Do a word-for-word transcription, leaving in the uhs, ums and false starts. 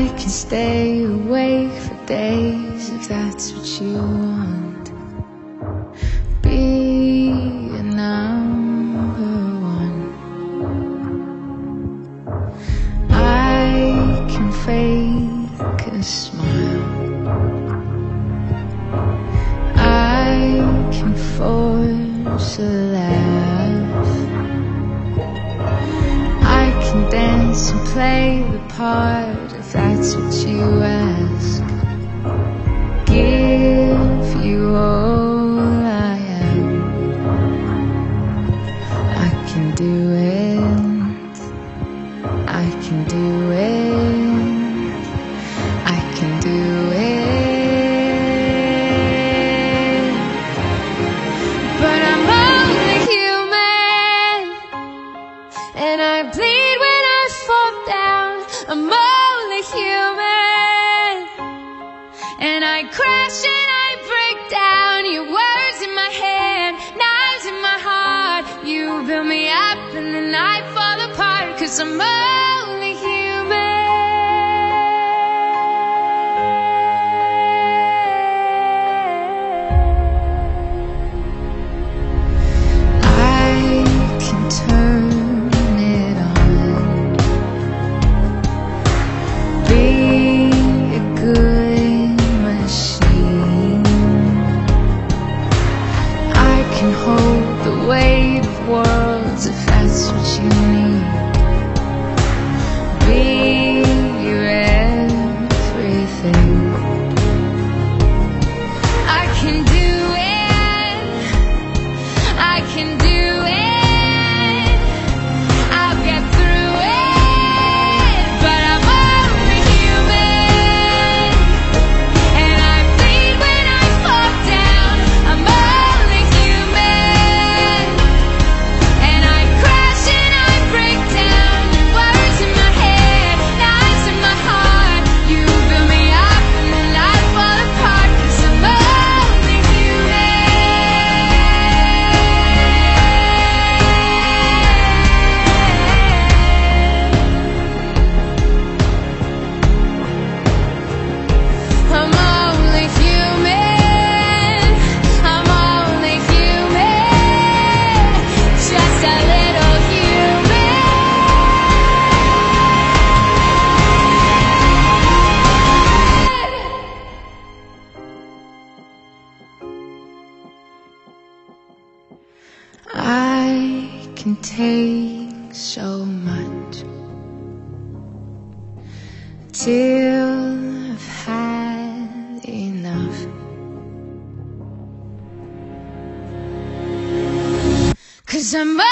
I can stay awake for days if that's what you want. Be a number one. I can fake a smile. I can force a laugh. I can dance and play the part if that's what you ask. Give you all I am. I can do it. I can do it. I can do it. But I'm only human, and I bleed when I fall down. I'm only human, and I crash and I break down. Your words in my head, knives in my heart. You build me up and then I fall apart, 'cause I'm only human. I can turn it on. Be a good machine. I can hold the weight of worlds if that's what you need. Be your everything. I can do it. I can do it. I'll get through it. But I'm only human, and I bleed when I fall down. I'm only human, and I crash and I break down. Your words in my head, knives in my heart. You build me up and then I fall apart, 'cause I'm only human. I'm only human. I'm only human. Just a little human. I can take so much till I've had enough. 'Cause I'm